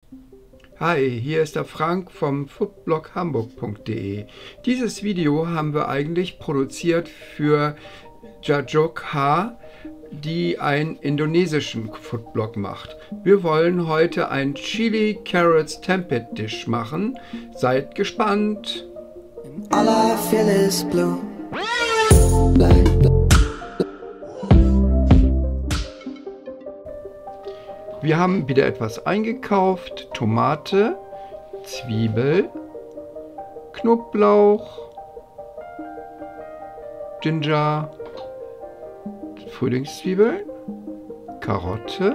Hi, hier ist der Frank vom foodbloghamburg.de. Dieses Video haben wir eigentlich produziert für Jajok H, die einen indonesischen Foodblog macht. Wir wollen heute ein Chili Carrots Tempeh Dish machen. Seid gespannt! All I feel is blue. Wir haben wieder etwas eingekauft: Tomate, Zwiebel, Knoblauch, Ginger, Frühlingszwiebeln, Karotte,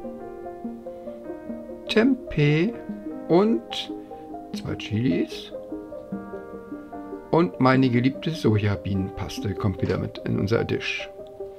Tempeh und 2 Chilis. Und meine geliebte Sojabienenpaste kommt wieder mit in unser Dish.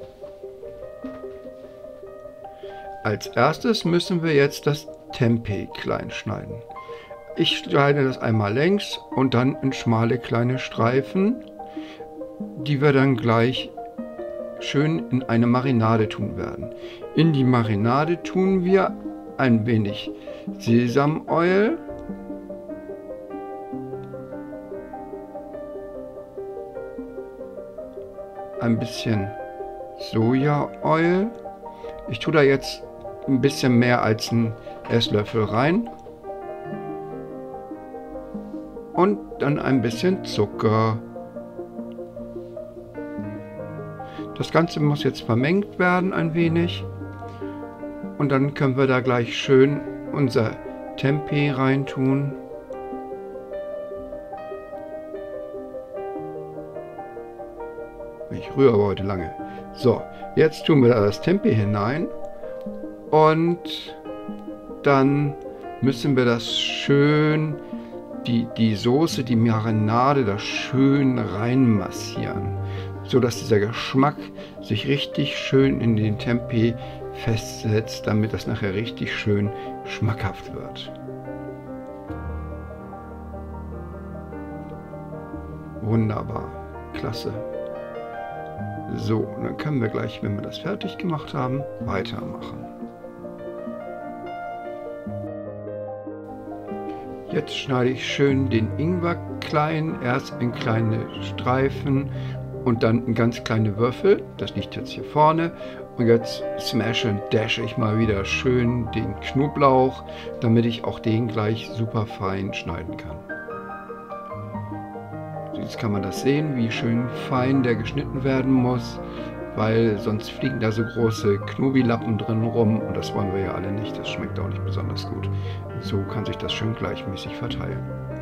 Als erstes müssen wir jetzt das Tempeh klein schneiden. Ich schneide das einmal längs und dann in schmale kleine Streifen, die wir dann gleich schön in eine Marinade tun werden. In die Marinade tun wir ein wenig Sesamöl, ein bisschen Sojaöl. Ich tue da jetzt ein bisschen mehr als einen Esslöffel rein. Und dann ein bisschen Zucker. Das Ganze muss jetzt vermengt werden ein wenig. Und dann können wir da gleich schön unser Tempeh reintun. Ich rühre aber heute lange. So, jetzt tun wir da das Tempeh hinein. Und dann müssen wir das schön, die Soße, die Marinade, da schön reinmassieren, so dass dieser Geschmack sich richtig schön in den Tempeh festsetzt, damit das nachher richtig schön schmackhaft wird. Wunderbar, klasse. So, dann können wir gleich, wenn wir das fertig gemacht haben, weitermachen. Jetzt schneide ich schön den Ingwer klein, erst in kleine Streifen und dann in ganz kleine Würfel. Das liegt jetzt hier vorne. Und jetzt smash und dash ich mal wieder schön den Knoblauch, damit ich auch den gleich super fein schneiden kann. Jetzt kann man das sehen, wie schön fein der geschnitten werden muss, weil sonst fliegen da so große Knobilappen drin rum und das wollen wir ja alle nicht. Das schmeckt auch nicht besonders gut. So kann sich das schön gleichmäßig verteilen.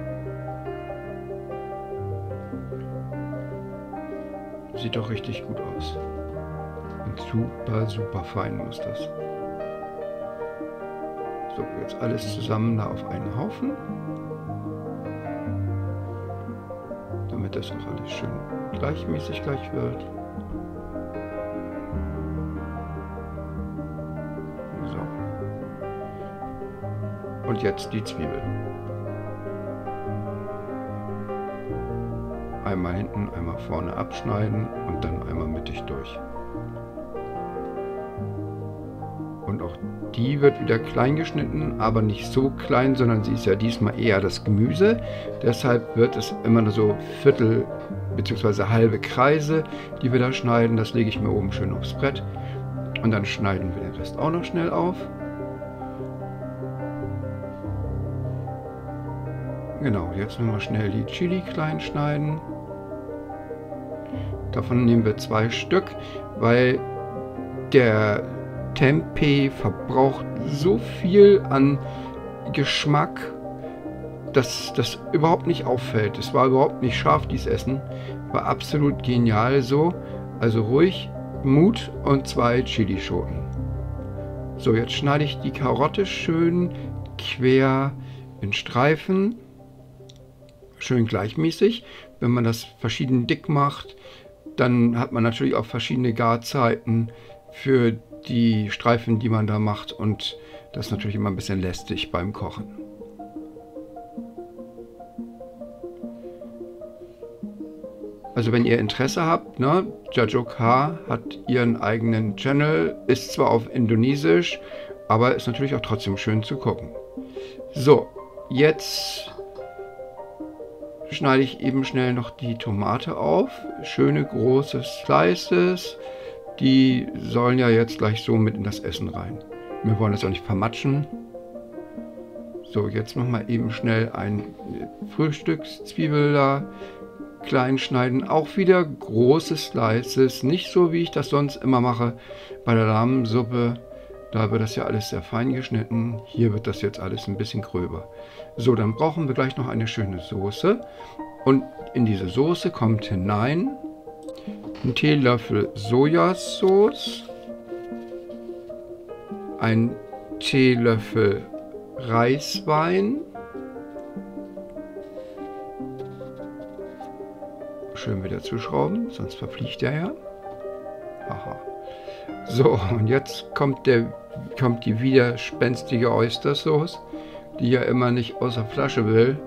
Sieht doch richtig gut aus. Und super, super fein muss das. So, jetzt alles zusammen da auf einen Haufen. Damit das auch alles schön gleichmäßig gleich wird. So. Und jetzt die Zwiebeln. Einmal hinten, einmal vorne abschneiden und dann einmal mittig durch. Und auch die wird wieder klein geschnitten, aber nicht so klein, sondern sie ist ja diesmal eher das Gemüse. Deshalb wird es immer nur so Viertel bzw. halbe Kreise, die wir da schneiden. Das lege ich mir oben schön aufs Brett. Und dann schneiden wir den Rest auch noch schnell auf. Genau, jetzt nochmal schnell die Chili klein schneiden. Davon nehmen wir 2 Stück, weil der Tempeh verbraucht so viel an Geschmack, dass das überhaupt nicht auffällt. Es war überhaupt nicht scharf, dieses Essen. War absolut genial so. Also ruhig, Mut und 2 Chilischoten. So, jetzt schneide ich die Karotte schön quer in Streifen. Schön gleichmäßig. Wenn man das verschieden dick macht, dann hat man natürlich auch verschiedene Garzeiten für die Streifen, die man da macht, und das ist natürlich immer ein bisschen lästig beim Kochen. Also wenn ihr Interesse habt, ne, Jajok H hat ihren eigenen Channel, ist zwar auf Indonesisch, aber ist natürlich auch trotzdem schön zu gucken. So, jetzt schneide ich eben schnell noch die Tomate auf. Schöne große Slices. Die sollen ja jetzt gleich so mit in das Essen rein. Wir wollen das auch nicht vermatschen. So, jetzt noch mal eben schnell ein Frühstückszwiebel da klein schneiden. Auch wieder große Slices. Nicht so, wie ich das sonst immer mache bei der Rahmensuppe. Da wird das ja alles sehr fein geschnitten. Hier wird das jetzt alles ein bisschen gröber. So, dann brauchen wir gleich noch eine schöne Soße. Und in diese Soße kommt hinein ein Teelöffel Sojasauce, ein Teelöffel Reiswein, schön wieder zuschrauben, sonst verfliegt er ja. Aha. So, und jetzt kommt die widerspenstige Oystersauce, die ja immer nicht aus der Flasche will.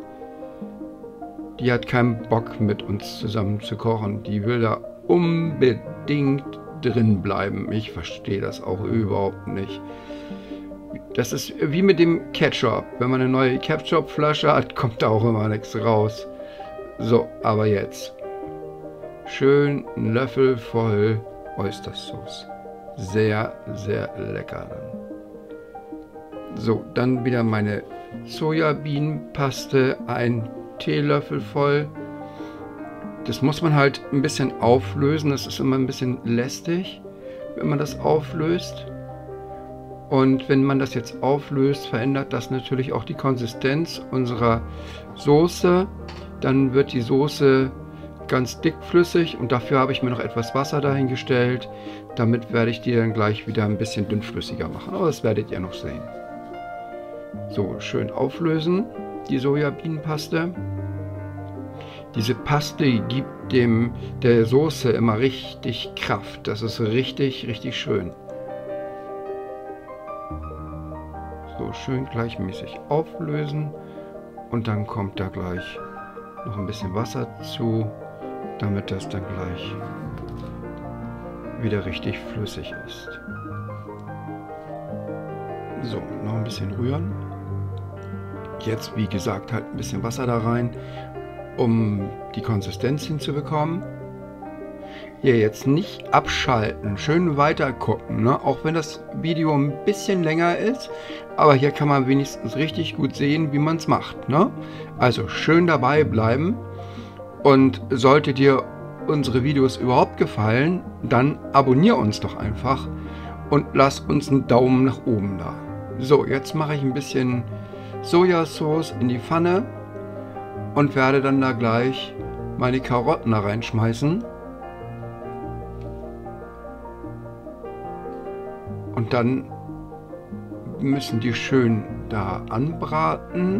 Die hat keinen Bock mit uns zusammen zu kochen. Die will da unbedingt drin bleiben. Ich verstehe das auch überhaupt nicht. Das ist wie mit dem Ketchup. Wenn man eine neue Ketchup-Flasche hat, kommt da auch immer nichts raus. So, aber jetzt. Schön einen Löffel voll Oystersauce. Sehr, sehr lecker dann. So, dann wieder meine Sojabienenpaste, ein Teelöffel voll. Das muss man halt ein bisschen auflösen. Das ist immer ein bisschen lästig, wenn man das auflöst. Und wenn man das jetzt auflöst, verändert das natürlich auch die Konsistenz unserer Soße. Dann wird die Soße ganz dickflüssig und dafür habe ich mir noch etwas Wasser dahingestellt. Damit werde ich die dann gleich wieder ein bisschen dünnflüssiger machen. Aber das werdet ihr noch sehen. So, schön auflösen, die Sojabienenpaste. Diese Paste gibt der Soße immer richtig Kraft. Das ist richtig, richtig schön. So, schön gleichmäßig auflösen. Und dann kommt da gleich noch ein bisschen Wasser zu, damit das dann gleich wieder richtig flüssig ist. So, noch ein bisschen rühren. Jetzt, wie gesagt, halt ein bisschen Wasser da rein, um die Konsistenz hinzubekommen. Hier jetzt nicht abschalten, schön weiter gucken, ne? Auch wenn das Video ein bisschen länger ist, aber hier kann man wenigstens richtig gut sehen, wie man es macht, ne? Also schön dabei bleiben und sollte dir unsere Videos überhaupt gefallen, dann abonniere uns doch einfach und lass uns einen Daumen nach oben da. So, jetzt mache ich ein bisschen Sojasauce in die Pfanne und werde dann da gleich meine Karotten da reinschmeißen. Und dann müssen die schön da anbraten,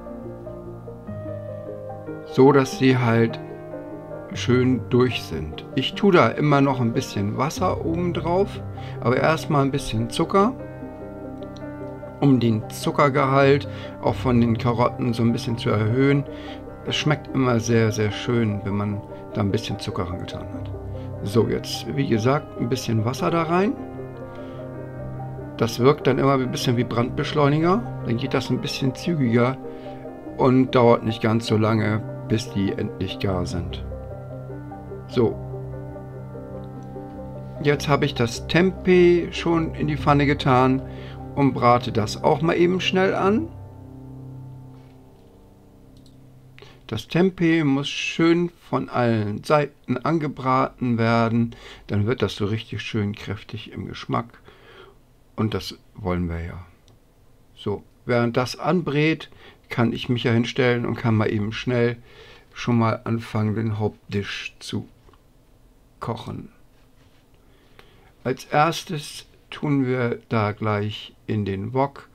so dass sie halt schön durch sind. Ich tue da immer noch ein bisschen Wasser oben drauf, aber erstmal ein bisschen Zucker, um den Zuckergehalt auch von den Karotten so ein bisschen zu erhöhen. Es schmeckt immer sehr, sehr schön, wenn man da ein bisschen Zucker reingetan hat. So, jetzt wie gesagt ein bisschen Wasser da rein. Das wirkt dann immer ein bisschen wie Brandbeschleuniger. Dann geht das ein bisschen zügiger und dauert nicht ganz so lange, bis die endlich gar sind. So. Jetzt habe ich das Tempeh schon in die Pfanne getan und brate das auch mal eben schnell an. Das Tempeh muss schön von allen Seiten angebraten werden. Dann wird das so richtig schön kräftig im Geschmack. Und das wollen wir ja. So, während das anbrät, kann ich mich ja hinstellen und kann mal eben schnell schon mal anfangen, den Hauptdish zu kochen. Als erstes tun wir da gleich in den Wok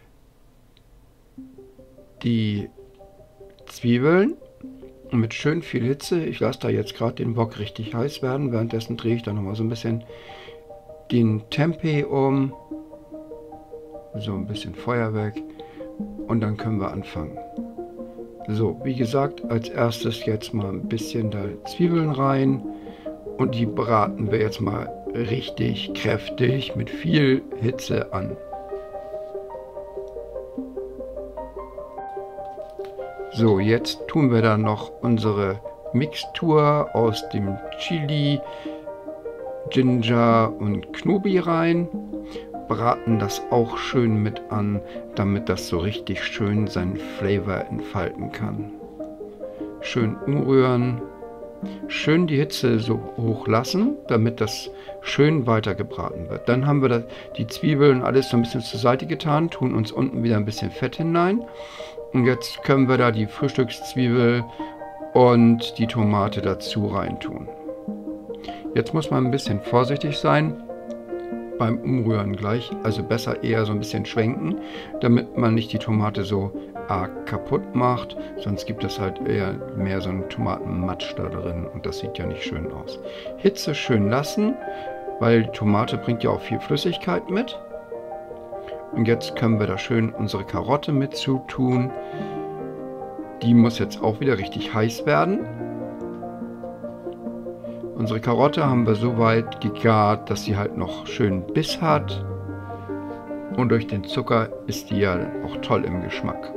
die Zwiebeln mit schön viel Hitze. Ich lasse da jetzt gerade den Wok richtig heiß werden. Währenddessen drehe ich da nochmal so ein bisschen den Tempeh um. So ein bisschen Feuer weg. Und dann können wir anfangen. So, wie gesagt, als erstes jetzt mal ein bisschen da Zwiebeln rein. Und die braten wir jetzt mal richtig kräftig mit viel Hitze an. So, jetzt tun wir da noch unsere Mixtur aus dem Chili, Ginger und Knobi rein. Braten das auch schön mit an, damit das so richtig schön seinen Flavor entfalten kann. Schön umrühren. Schön die Hitze so hoch lassen, damit das schön weiter gebraten wird. Dann haben wir die Zwiebeln alles so ein bisschen zur Seite getan, tun uns unten wieder ein bisschen Fett hinein. Und jetzt können wir da die Frühstückszwiebel und die Tomate dazu reintun. Jetzt muss man ein bisschen vorsichtig sein beim Umrühren gleich, also besser eher so ein bisschen schwenken, damit man nicht die Tomate so arg kaputt macht, sonst gibt es halt eher mehr so einen Tomatenmatsch da drin und das sieht ja nicht schön aus. Hitze schön lassen, weil die Tomate bringt ja auch viel Flüssigkeit mit. Und jetzt können wir da schön unsere Karotte mit zutun. Die muss jetzt auch wieder richtig heiß werden. Unsere Karotte haben wir so weit gegart, dass sie halt noch schön Biss hat. Und durch den Zucker ist die ja auch toll im Geschmack.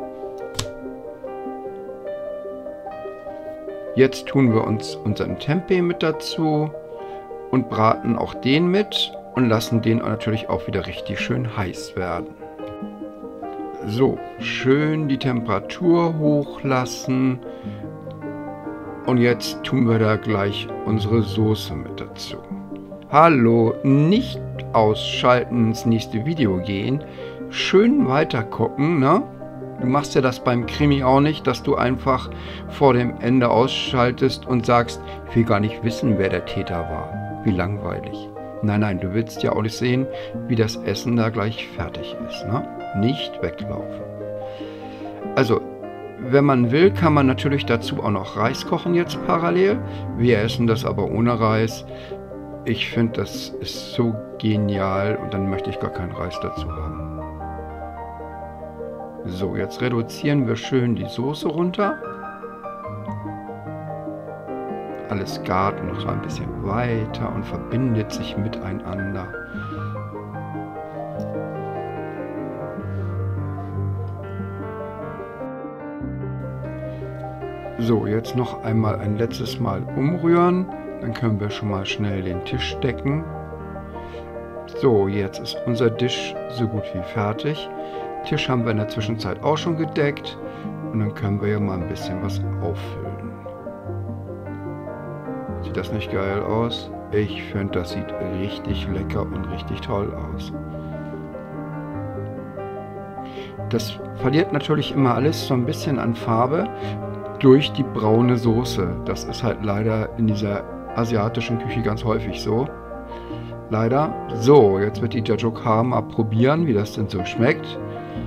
Jetzt tun wir uns unseren Tempeh mit dazu und braten auch den mit und lassen den natürlich auch wieder richtig schön heiß werden. So, schön die Temperatur hochlassen. Und jetzt tun wir da gleich unsere Soße mit dazu. Hallo, nicht ausschalten, ins nächste Video gehen. Schön weiter gucken, ne? Du machst ja das beim Krimi auch nicht, dass du einfach vor dem Ende ausschaltest und sagst, ich will gar nicht wissen, wer der Täter war. Wie langweilig. Nein, nein, du willst ja auch nicht sehen, wie das Essen da gleich fertig ist, ne? Nicht weglaufen. Also, wenn man will, kann man natürlich dazu auch noch Reis kochen jetzt parallel. Wir essen das aber ohne Reis. Ich finde, das ist so genial und dann möchte ich gar keinen Reis dazu haben. So, jetzt reduzieren wir schön die Soße runter. Alles gart noch so ein bisschen weiter und verbindet sich miteinander. So, jetzt noch einmal ein letztes Mal umrühren. Dann können wir schon mal schnell den Tisch decken. So, jetzt ist unser Tisch so gut wie fertig. Den Tisch haben wir in der Zwischenzeit auch schon gedeckt. Und dann können wir ja mal ein bisschen was auffüllen. Sieht das nicht geil aus? Ich finde, das sieht richtig lecker und richtig toll aus. Das verliert natürlich immer alles so ein bisschen an Farbe durch die braune Soße. Das ist halt leider in dieser asiatischen Küche ganz häufig so. Leider. So, jetzt wird die Jajokha mal probieren, wie das denn so schmeckt.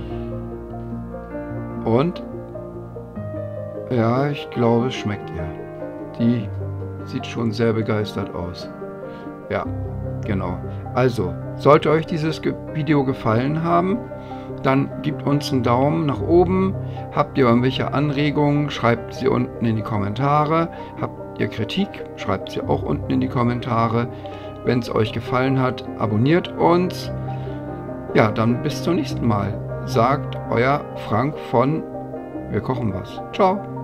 Und ja, ich glaube, es schmeckt ihr. Die sieht schon sehr begeistert aus. Ja, genau. Also, sollte euch dieses Video gefallen haben, dann gebt uns einen Daumen nach oben. Habt ihr irgendwelche Anregungen, schreibt sie unten in die Kommentare. Habt ihr Kritik, schreibt sie auch unten in die Kommentare. Wenn es euch gefallen hat, abonniert uns. Ja, dann bis zum nächsten Mal. Sagt euer Frank von Wir kochen was. Ciao.